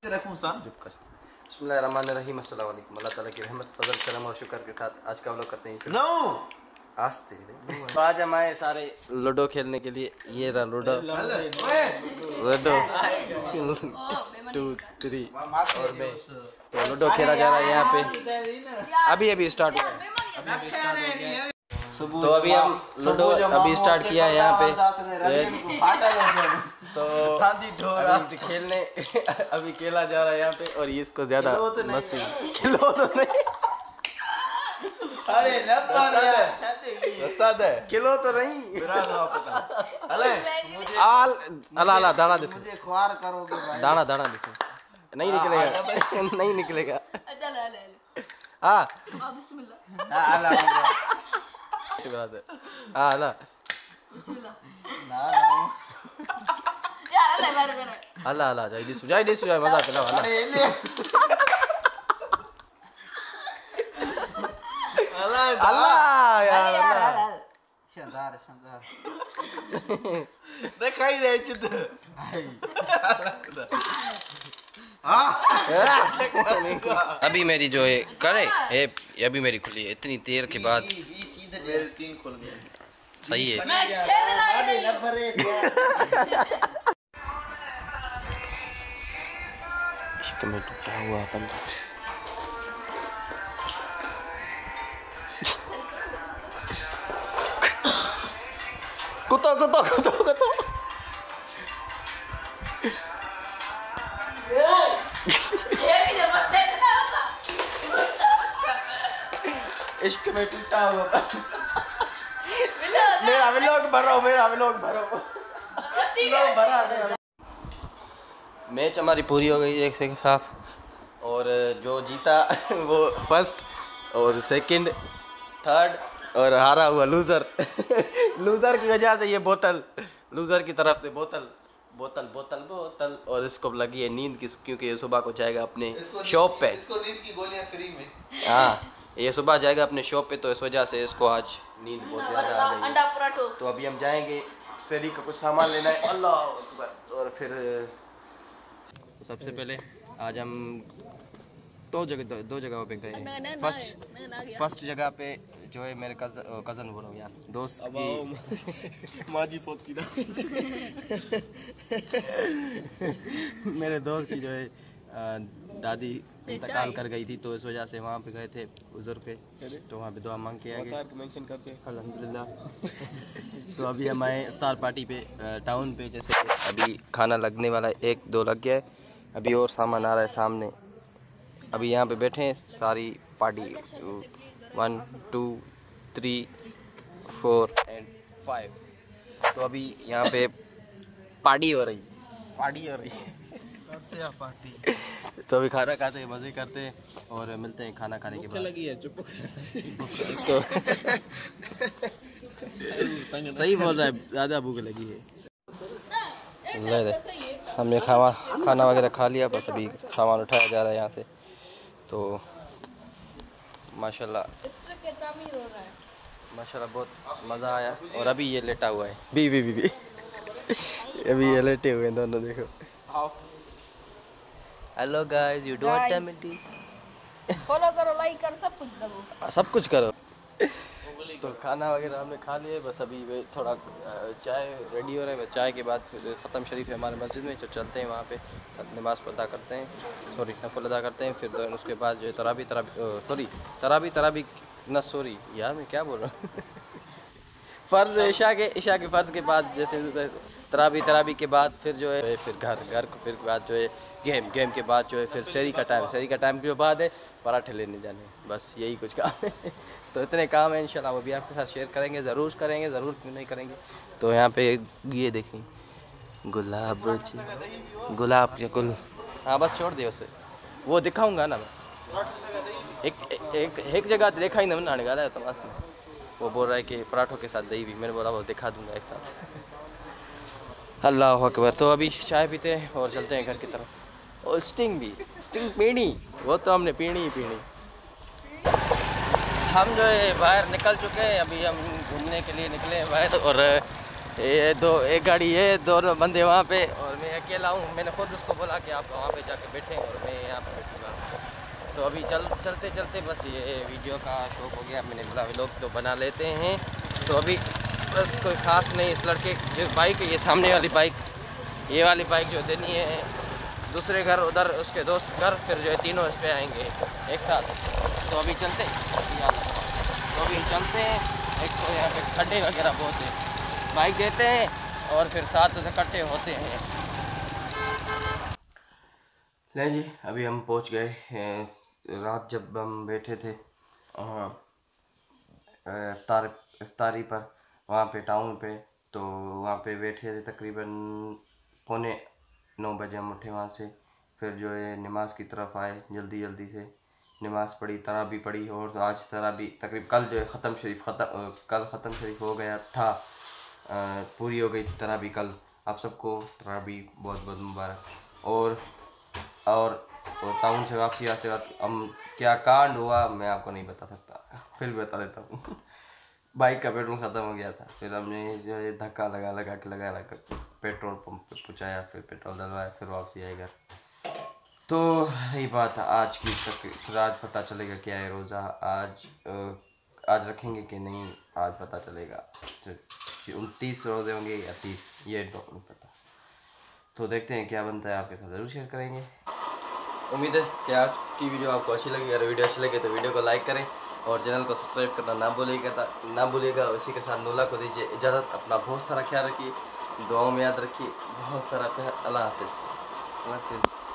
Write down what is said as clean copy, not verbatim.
बिस्मिल्लाहिर्रहमानिर्रहीम। अस्सलाम वालेकुम। अल्लाह ताला की रहमत, फजल, करम और शुक्र के साथ आज का व्लॉग करते हैं। आस्ते तो आज हम आए सारे लूडो खेलने के लिए। ये रहा लूडो 2 3 और मैं तो लूडो खेला जा रहा है यहाँ पे। अभी स्टार्ट हुआ है। तो अभी हम लूडो अभी स्टार्ट किया है यहाँ पे। तो अभी खेलने अभी खेला जा रहा है यहाँ पे। और ये इसको ज्यादा मस्ती खेलो तो नहीं, अरे किलो तो नहीं अला दाना दे, दाना दाना दे, नहीं निकलेगा नहीं निकलेगा। हाँ अल्लाह अल्लाह जाई सुजाई मजा कर अल्लाह यार शानदार दिखाई दे चित अभी मेरी जो है करे अभी मेरी खुली है इतनी देर के बाद। मेरे 3 खुल गए। सही है। इश्क में टूटा हुआ बंदा। कुत्ता इश्क में टूटा हुआ मेरा व्लॉग भरो मैच हमारी पूरी हो गई एक से साफ। और जो जीता वो फर्स्ट और सेकंड थर्ड और हारा हुआ लूजर। लूजर की वजह से ये बोतल लूजर की तरफ से बोतल और इसको लगी है नींद की, क्योंकि ये सुबह को जाएगा अपने शॉप पे। इसको नींद की गोलियां फ्री में। हाँ ये सुबह जाएगा अपने शॉप पे, तो इस वजह से इसको आज नींद बहुत ज़्यादा आ गई है। तो अभी हम जाएंगे फेरी का कुछ सामान लेना है। अल्लाह अकबर। और फिर सबसे पहले आज हम दो जगहों पे गए। फर्स्ट जगह पे जो है मेरे कज़न बोलो यार दोस्त की माजी पोत की मेरे दोस्त की जो है दादी इंतकाल कर गई थी, तो इस वजह से वहाँ पे गए थे उज़र पे। तो वहाँ पे दुआ मांग के आए अल्हम्दुलिल्लाह। तो अभी हम आए इफ्तार पार्टी पे टाउन पे। जैसे अभी खाना लगने वाला है, 1-2 लग गया है, अभी और सामान आ रहा है सामने। अभी यहाँ पे बैठे हैं सारी पार्टी 1 2 3 4 and 5। तो अभी यहाँ पे पार्टी हो रही तो अभी खाना खाते हैं, मज़े करते हैं और मिलते हैं खाना खाने के बाद। लगी है चुप इसको सही बोल रहा है, ज़्यादा भूख लगी है। हमने खाना वगैरह खा लिया, बस अभी सामान उठाया जा रहा है यहाँ से। तो माशाल्लाह बहुत मज़ा आया। और अभी ये लेटा हुआ है बी अभी ये लेटे हुए हैं दोनों, देखो। Hello guys, you don't follow करो, लाइक करो, सब कुछ करो। तो खाना वगैरह हमने खा लिया, बस अभी थोड़ा चाय रेडी हो रहा है। चाय के बाद फिर ख़त्म शरीफ है हमारे मस्जिद में, तो चलते हैं वहाँ पे नमाज़ अदा करते हैं, नफल अदा करते हैं। फिर उसके बाद जो है तराबी यार मैं क्या बोल रहा हूँ फ़र्ज़ इशा के फ़र्ज़ के बाद जैसे तराबी के बाद फिर जो है फिर घर को फिर बाद जो है गेम के बाद जो है फिर शहरी का टाइम के बाद है पराठे लेने जाने। बस यही कुछ काम है। तो इतने काम है, इंशाल्लाह वो भी आपके साथ शेयर करेंगे, ज़रूर क्यों नहीं करेंगे। तो यहाँ पे ये देखें गुलाब के गुल। हाँ बस छोड़ दिया उसे, वो दिखाऊंगा ना बस। एक जगह देखा ही ना गाला है तो वो बोल रहा है कि पराठों के साथ दही भी। मैंने बोला वो दिखा दूंगा एक साथ। अल्लाह अकबर। तो अभी चाय पीते हैं और चलते हैं घर की तरफ। और स्टिंग पीनी, वो तो हमने पीनी ही पीनी। हम जो है बाहर निकल चुके हैं, अभी हम घूमने के लिए निकले हैं बाहर। और ये एक गाड़ी है, दोनों बंदे वहाँ पे और मैं अकेला हूँ, मैंने खुद उसको बोला कि आप वहाँ पे जाके बैठें और मैं यहाँ पे बैठूँगा। तो अभी चलते चलते बस ये वीडियो का शौक हो गया, मैंने बोला व्लॉग तो बना लेते हैं। तो अभी बस कोई ख़ास नहीं, इस लड़के जो बाइक है, ये सामने वाली बाइक, ये वाली बाइक जो देनी है दूसरे घर, उधर उसके दोस्त घर, फिर जो है तीनों इस पे आएंगे एक साथ। तो अभी चलते तो अभी चलते हैं। एक तो यहाँ पे खड्डे वगैरह बहुत हैं, बाइक देते हैं और फिर साथ इकट्ठे होते हैं। नहीं जी, अभी हम पहुँच गए हैं। रात जब हम बैठे थे इफ्तारी पर वहाँ पे टाउन पे, तो वहाँ पे बैठे थे तकरीबन 8:45 हम उठे वहाँ से। फिर जो है नमाज की तरफ आए, जल्दी जल्दी से नमाज़ पढ़ी, तराबी पढ़ी। और आज तराबी तकरीबन कल जो है कल ख़त्म शरीफ हो गया था, पूरी हो गई थी तराबी कल। आप सबको तराबी बहुत बहुत मुबारक। और टाउन से वापसी आते वक्त हम क्या कांड हुआ मैं आपको नहीं बता सकता, फिर भी बता देता हूँ। बाइक का पेट्रोल ख़त्म हो गया था, फिर हमने जो है धक्का लगा के पेट्रोल पंप पे पहुँचाया, फिर पेट्रोल डलवाया, फिर वापसी आए घर। तो यही बात आज की तक, फिर आज पता चलेगा क्या है रोज़ा, आज रखेंगे कि नहीं, आज पता चलेगा। 29 रोज़े होंगे या 30, ये नहीं पता। तो देखते हैं क्या बनता है, आपके साथ ज़रूर शेयर करेंगे। उम्मीद है कि आज की वीडियो आपको अच्छी लगी। अगर वीडियो अच्छी लगे तो वीडियो को लाइक करें और चैनल को सब्सक्राइब करना ना भूलिएगा। इसी के साथ नूला को दीजिए इजाज़त। अपना बहुत सारा ख्याल रखिए, दुआओं में याद रखिए। बहुत सारा प्यार। अल्लाह हाफिज़।